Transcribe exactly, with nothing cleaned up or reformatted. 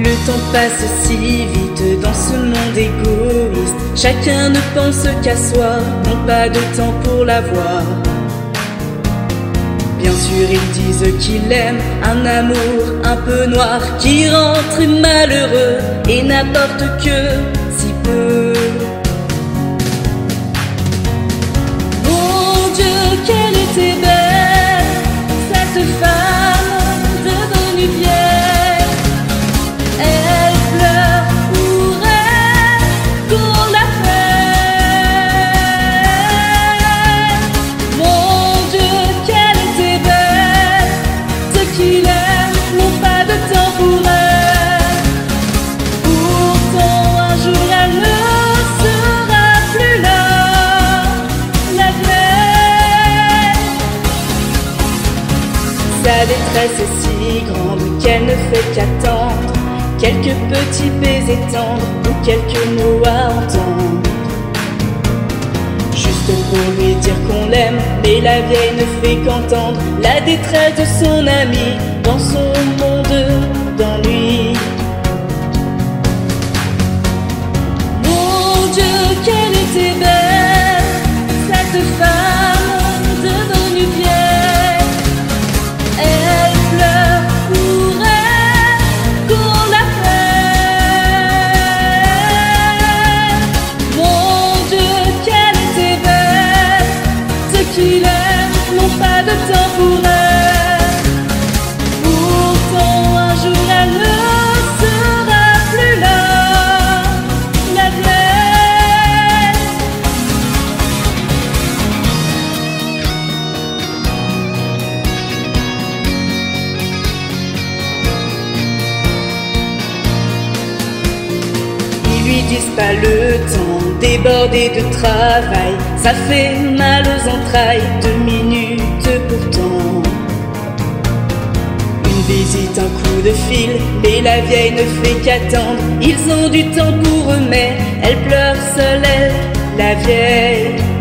Le temps passe si vite dans ce monde égoïste. Chacun ne pense qu'à soi, n'ont pas de temps pour la voir. Bien sûr ils disent qu'ils aiment un amour un peu noir, qui rend très malheureux et n'apporte que si peu. Mon Dieu, qu'elle était belle, cette femme devenue vieille. Elle pleure pour elle, qu'on la fait. Mon Dieu, qu'elle était belle, ceux qui l'aiment n'ont pas de temps pour elle. Pourtant un jour elle ne sera plus là, la vieille. Sa détresse est si grande qu'elle ne fait qu'attendre quelques petits baisers tendres ou quelques mots à entendre, juste pour lui dire qu'on l'aime. Mais la vieille ne fait qu'entendre la détresse de son ami dans son monde d'ennui. Mon Dieu, qu'elle était belle, cette femme devenue vieille. Elle pleure pour elle, qu'on la fait. Mon Dieu, qu'elle était belle, ceux qui l'aiment n'ont pas de temps pour elle. Pourtant un jour elle ne sera plus là, la vieille. Ils lui disent pas le temps, débordé de travail, ça fait mal aux entrailles, deux minutes pourtant. Une visite, un coup de fil, mais la vieille ne fait qu'attendre. Ils ont du temps pour eux, mais elle pleure seule, elle, la vieille.